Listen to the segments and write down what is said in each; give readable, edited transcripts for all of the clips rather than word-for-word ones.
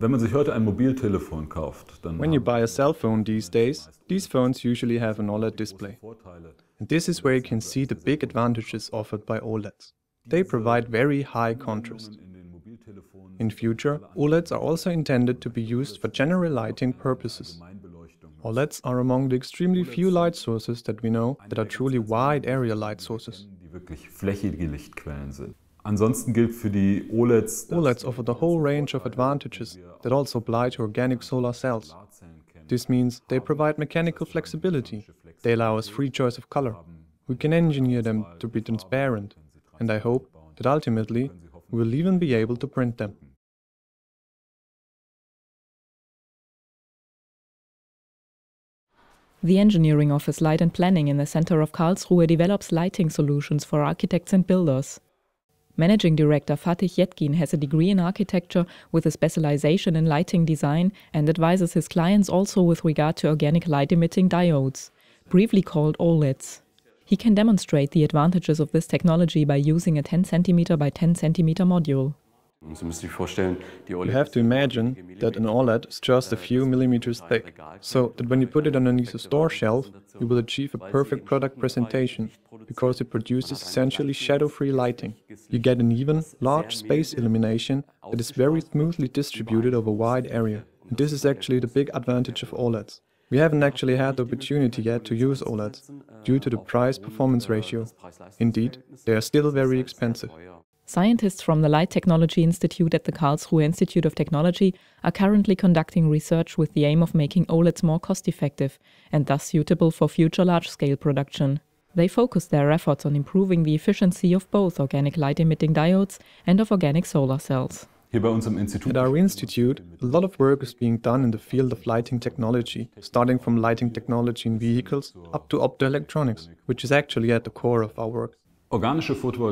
Wenn man sich heute ein Mobiltelefon kauft, dann When you buy a cell phone these days, these phones usually have an OLED display. And this is where you can see the big advantages offered by OLEDs. They provide very high contrast. In future, OLEDs are also intended to be used for general lighting purposes. OLEDs are among the extremely few light sources that we know that are truly wide area light sources. Ansonsten gilt für die OLEDs, OLEDs offer the whole range of advantages that also apply to organic solar cells. This means they provide mechanical flexibility. They allow us free choice of color. We can engineer them to be transparent, and I hope that ultimately we will even be able to print them. The engineering office Light and Planning in the center of Karlsruhe develops lighting solutions for architects and builders. Managing Director Fatih Yetgin has a degree in architecture with a specialization in lighting design and advises his clients also with regard to organic light-emitting diodes, briefly called OLEDs. He can demonstrate the advantages of this technology by using a 10 cm by 10 cm module. You have to imagine that an OLED is just a few millimeters thick, so that when you put it underneath a store shelf, you will achieve a perfect product presentation, because it produces essentially shadow-free lighting. You get an even, large space illumination that is very smoothly distributed over a wide area. And this is actually the big advantage of OLEDs. We haven't actually had the opportunity yet to use OLEDs, due to the price-performance ratio. Indeed, they are still very expensive. Scientists from the Light Technology Institute at the Karlsruhe Institute of Technology are currently conducting research with the aim of making OLEDs more cost-effective and thus suitable for future large-scale production. They focus their efforts on improving the efficiency of both organic light-emitting diodes and of organic solar cells. At our institute, a lot of work is being done in the field of lighting technology, starting from lighting technology in vehicles up to optoelectronics, which is actually at the core of our work. Organic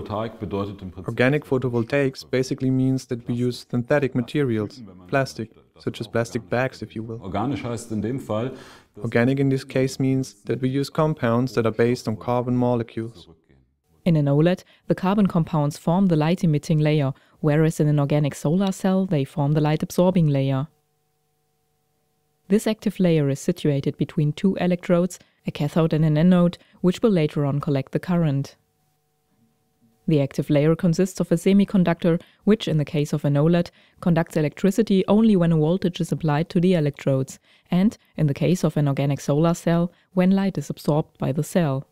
photovoltaics basically means that we use synthetic materials, plastic, such as plastic bags if you will. Organic in this case means that we use compounds that are based on carbon molecules. In an OLED, the carbon compounds form the light-emitting layer, whereas in an organic solar cell they form the light-absorbing layer. This active layer is situated between two electrodes, a cathode and an anode, which will later on collect the current. The active layer consists of a semiconductor, which, in the case of an OLED, conducts electricity only when a voltage is applied to the electrodes, and, in the case of an organic solar cell, when light is absorbed by the cell.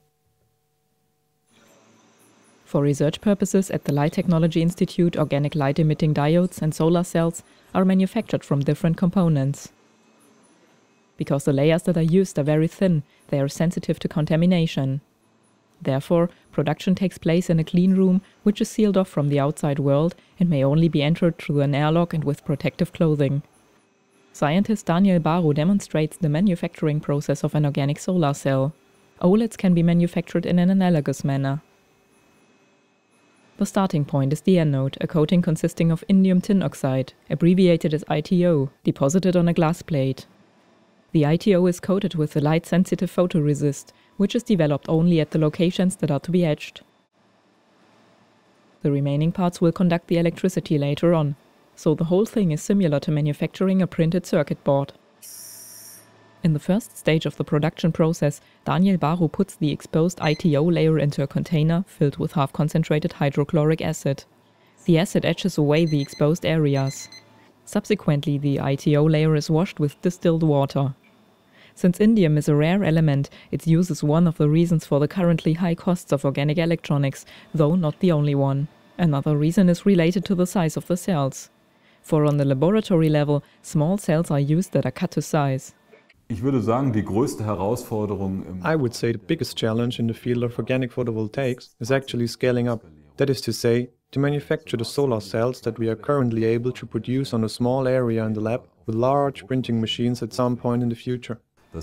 For research purposes at the Light Technology Institute, organic light-emitting diodes and solar cells are manufactured from different components. Because the layers that are used are very thin, they are sensitive to contamination. Therefore, production takes place in a clean room, which is sealed off from the outside world and may only be entered through an airlock and with protective clothing. Scientist Daniel Baru demonstrates the manufacturing process of an organic solar cell. OLEDs can be manufactured in an analogous manner. The starting point is the anode, a coating consisting of indium tin oxide, abbreviated as ITO, deposited on a glass plate. The ITO is coated with a light-sensitive photoresist, which is developed only at the locations that are to be etched. The remaining parts will conduct the electricity later on, so the whole thing is similar to manufacturing a printed circuit board. In the first stage of the production process, Daniel Baru puts the exposed ITO layer into a container filled with half-concentrated hydrochloric acid. The acid etches away the exposed areas. Subsequently, the ITO layer is washed with distilled water. Since indium is a rare element, its use is one of the reasons for the currently high costs of organic electronics, though not the only one. Another reason is related to the size of the cells. For on the laboratory level, small cells are used that are cut to size. I would say the biggest challenge in the field of organic photovoltaics is actually scaling up. That is to say, to manufacture the solar cells that we are currently able to produce on a small area in the lab with large printing machines at some point in the future. This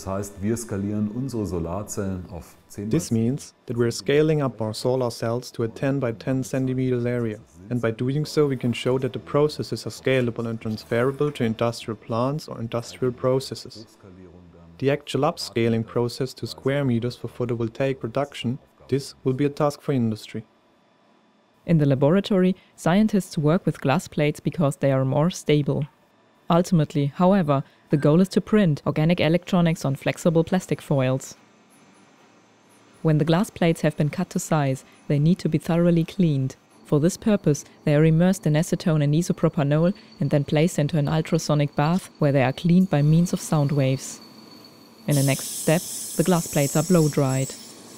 means that we are scaling up our solar cells to a 10 by 10 centimeters area, and by doing so we can show that the processes are scalable and transferable to industrial plants or industrial processes. The actual upscaling process to square meters for photovoltaic production, this will be a task for industry. In the laboratory, scientists work with glass plates because they are more stable. Ultimately, however, the goal is to print organic electronics on flexible plastic foils. When the glass plates have been cut to size, they need to be thoroughly cleaned. For this purpose, they are immersed in acetone and isopropanol and then placed into an ultrasonic bath where they are cleaned by means of sound waves. In the next step, the glass plates are blow-dried.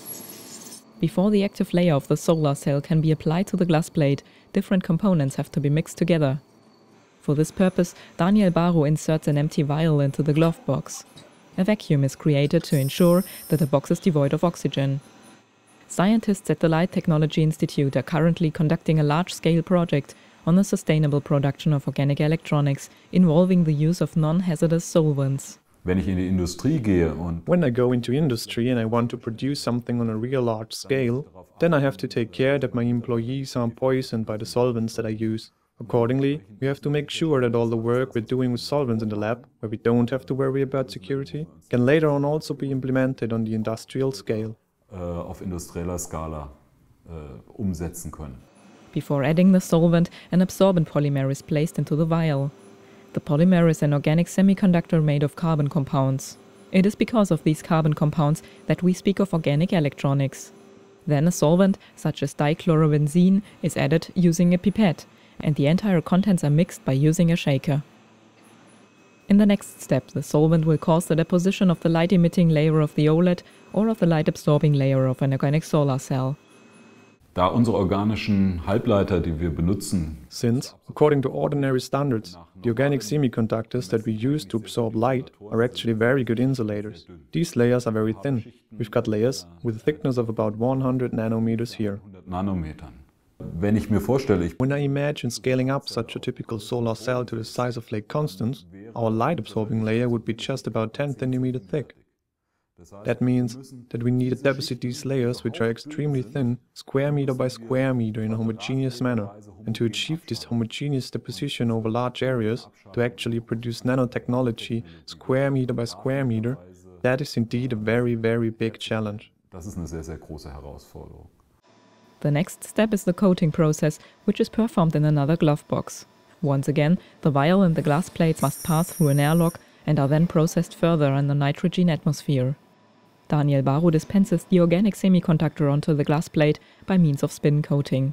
Before the active layer of the solar cell can be applied to the glass plate, different components have to be mixed together. For this purpose, Daniel Baro inserts an empty vial into the glove box. A vacuum is created to ensure that the box is devoid of oxygen. Scientists at the Light Technology Institute are currently conducting a large-scale project on the sustainable production of organic electronics involving the use of non-hazardous solvents. Wenn ich in die Industrie gehe und When I go into industry and I want to produce something on a real large scale, then I have to take care that my employees aren't poisoned by the solvents that I use. Accordingly, we have to make sure that all the work we're doing with solvents in the lab, where we don't have to worry about security, can later on also be implemented on the industrial scale. auf industrieller Skala umsetzen können. Before adding the solvent, an absorbent polymer is placed into the vial. The polymer is an organic semiconductor made of carbon compounds. It is because of these carbon compounds that we speak of organic electronics. Then a solvent, such as dichlorobenzene, is added using a pipette, and the entire contents are mixed by using a shaker. In the next step, the solvent will cause the deposition of the light-emitting layer of the OLED or of the light-absorbing layer of an organic solar cell. Da unsere organischen Halbleiter, die wir benutzen, Since, according to ordinary standards, the organic semiconductors that we use to absorb light are actually very good insulators. These layers are very thin. We've got layers with a thickness of about 100 nanometers here. 100 Nanometern. Wenn ich mir vorstelle, When I imagine scaling up such a typical solar cell to the size of Lake Constance, our light-absorbing layer would be just about 10 centimeters thick. That means that we need to deposit these layers, which are extremely thin, square meter by square meter in a homogeneous manner. And to achieve this homogeneous deposition over large areas, to actually produce nanotechnology square meter by square meter, that is indeed a very, very big challenge. das ist eine sehr, sehr große Herausforderung. The next step is the coating process, which is performed in another glove box. Once again, the vial and the glass plates must pass through an airlock and are then processed further in the nitrogen atmosphere. Daniel Baro dispenses the organic semiconductor onto the glass plate by means of spin coating.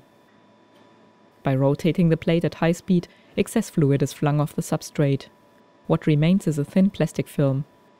By rotating the plate at high speed, excess fluid is flung off the substrate. What remains is a thin plastic film.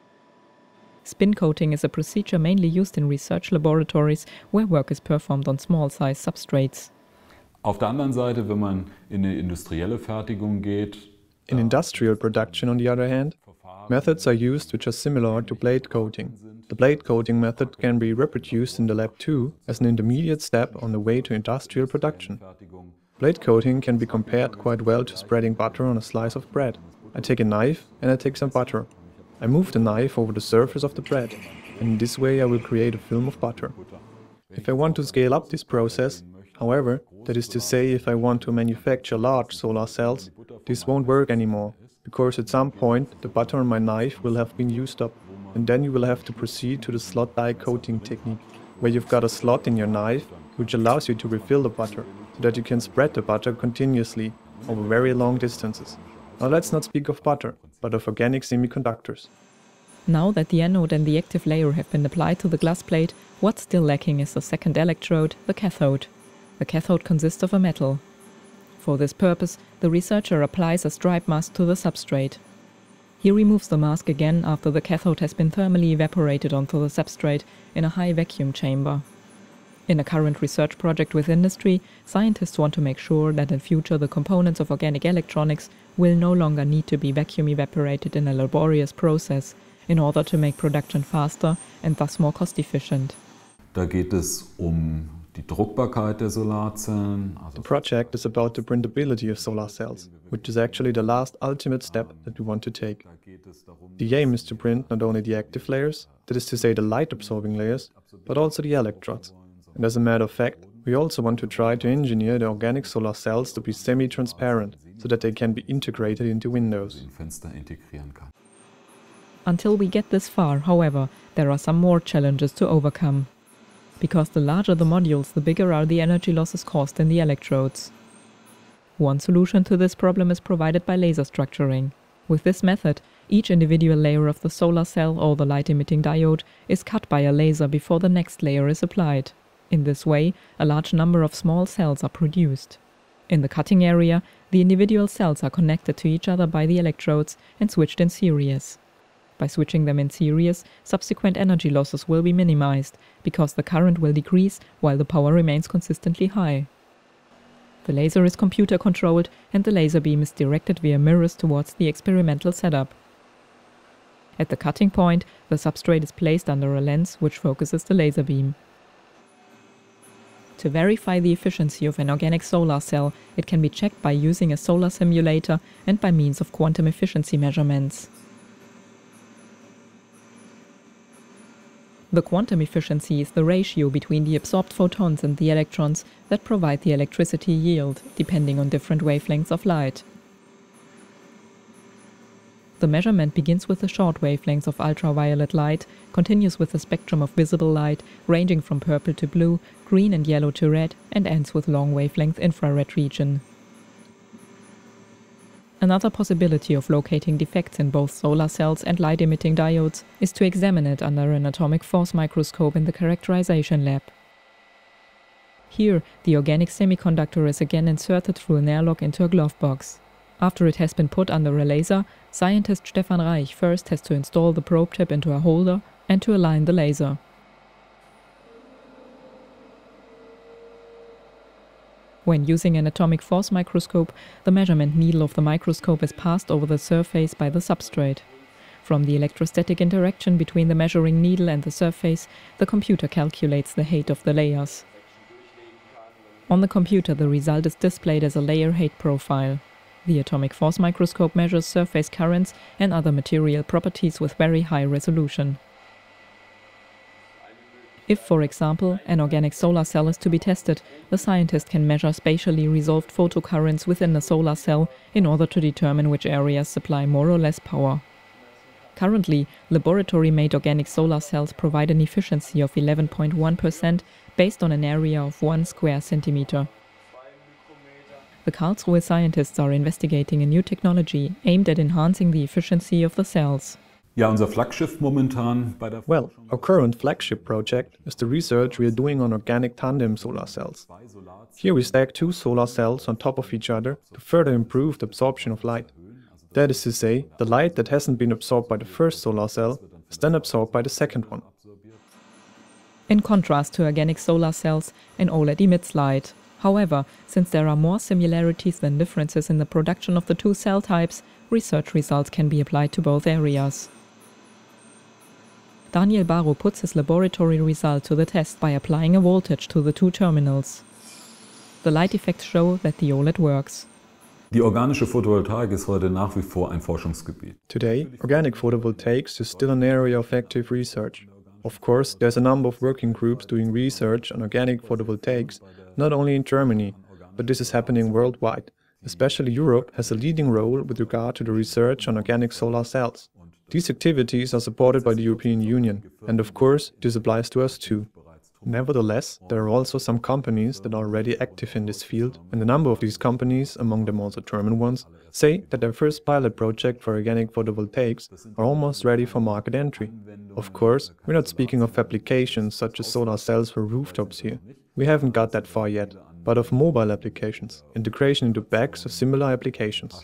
Spin coating is a procedure mainly used in research laboratories where work is performed on small-size substrates. Auf der anderen Seite, wenn man in die industrielle Fertigung geht, In industrial production, on the other hand, methods are used which are similar to plate coating. The plate coating method can be reproduced in the lab too as an intermediate step on the way to industrial production. Plate coating can be compared quite well to spreading butter on a slice of bread. I take a knife and I take some butter. I move the knife over the surface of the bread, and in this way I will create a film of butter. If I want to scale up this process, however, that is to say if I want to manufacture large solar cells, this won't work anymore, because at some point the butter on my knife will have been used up, and then you will have to proceed to the slot die coating technique, where you've got a slot in your knife which allows you to refill the butter, so that you can spread the butter continuously over very long distances. Now let's not speak of butter, but of organic semiconductors. Now that the anode and the active layer have been applied to the glass plate, what's still lacking is the second electrode, the cathode. The cathode consists of a metal. For this purpose, the researcher applies a stripe mask to the substrate. He removes the mask again after the cathode has been thermally evaporated onto the substrate in a high vacuum chamber. In a current research project with industry, scientists want to make sure that in future the components of organic electronics will no longer need to be vacuum evaporated in a laborious process in order to make production faster and thus more cost efficient. da geht es die Druckbarkeit der Solarzellen. The project is about the printability of solar cells, which is actually the last ultimate step that we want to take. The aim is to print not only the active layers, that is to say the light-absorbing layers, but also the electrodes. And as a matter of fact, we also want to try to engineer the organic solar cells to be semi-transparent, so that they can be integrated into windows. Until we get this far, however, there are some more challenges to overcome. Because the larger the modules, the bigger are the energy losses caused in the electrodes. One solution to this problem is provided by laser structuring. With this method, each individual layer of the solar cell or the light-emitting diode is cut by a laser before the next layer is applied. In this way, a large number of small cells are produced. In the cutting area, the individual cells are connected to each other by the electrodes and switched in series. By switching them in series, subsequent energy losses will be minimized, because the current will decrease while the power remains consistently high. The laser is computer-controlled and the laser beam is directed via mirrors towards the experimental setup. At the cutting point, the substrate is placed under a lens which focuses the laser beam. To verify the efficiency of an organic solar cell, it can be checked by using a solar simulator and by means of quantum efficiency measurements. The quantum efficiency is the ratio between the absorbed photons and the electrons that provide the electricity yield, depending on different wavelengths of light. The measurement begins with the short wavelengths of ultraviolet light, continues with the spectrum of visible light, ranging from purple to blue, green and yellow to red, and ends with long wavelength infrared region. Another possibility of locating defects in both solar cells and light-emitting diodes is to examine it under an atomic force microscope in the characterization lab. Here, the organic semiconductor is again inserted through an airlock into a glove box. After it has been put under a laser, scientist Stefan Reich first has to install the probe tip into a holder and to align the laser. When using an atomic force microscope, the measurement needle of the microscope is passed over the surface by the substrate. From the electrostatic interaction between the measuring needle and the surface, the computer calculates the height of the layers. On the computer, the result is displayed as a layer height profile. The atomic force microscope measures surface currents and other material properties with very high resolution. If, for example, an organic solar cell is to be tested, the scientist can measure spatially resolved photocurrents within the solar cell in order to determine which areas supply more or less power. Currently, laboratory-made organic solar cells provide an efficiency of 11.1% based on an area of 1 square centimeter. The Karlsruhe scientists are investigating a new technology aimed at enhancing the efficiency of the cells. Ja, unser Flaggschiff momentan bei der Well, our current flagship project is the research we are doing on organic tandem solar cells. Here we stack two solar cells on top of each other to further improve the absorption of light. That is to say, the light that hasn't been absorbed by the first solar cell is then absorbed by the second one. In contrast to organic solar cells, an OLED emits light. However, since there are more similarities than differences in the production of the two cell types, research results can be applied to both areas. Daniel Barrow puts his laboratory result to the test by applying a voltage to the two terminals. The light effects show that the OLED works. Die organische Photovoltaik ist heute nach wie vor ein Forschungsgebiet. Today, organic photovoltaics is still an area of active research. Of course, there's a number of working groups doing research on organic photovoltaics, not only in Germany, but this is happening worldwide. Especially Europe has a leading role with regard to the research on organic solar cells. These activities are supported by the European Union, and of course, this applies to us too. Nevertheless, there are also some companies that are already active in this field, and a number of these companies, among them also German ones, say that their first pilot project for organic photovoltaics are almost ready for market entry. Of course, we're not speaking of applications such as solar cells for rooftops here. We haven't got that far yet, but of mobile applications, integration into bags of similar applications.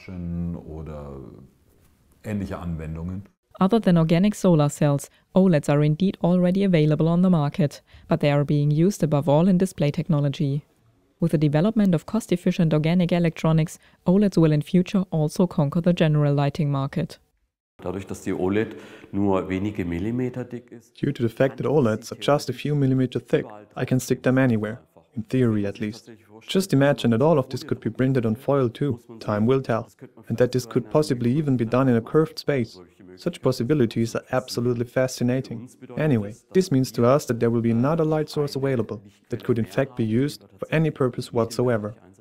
Ähnliche Anwendungen. Other than organic solar cells, OLEDs are indeed already available on the market, but they are being used above all in display technology. With the development of cost-efficient organic electronics, OLEDs will in future also conquer the general lighting market. Dadurch, dass die OLED nur wenige Millimeter dick ist. Due to the fact that OLEDs are just a few millimeters thick, I can stick them anywhere. In theory at least. Just imagine that all of this could be printed on foil too, time will tell, and that this could possibly even be done in a curved space. Such possibilities are absolutely fascinating. Anyway, this means to us that there will be another light source available that could in fact be used for any purpose whatsoever.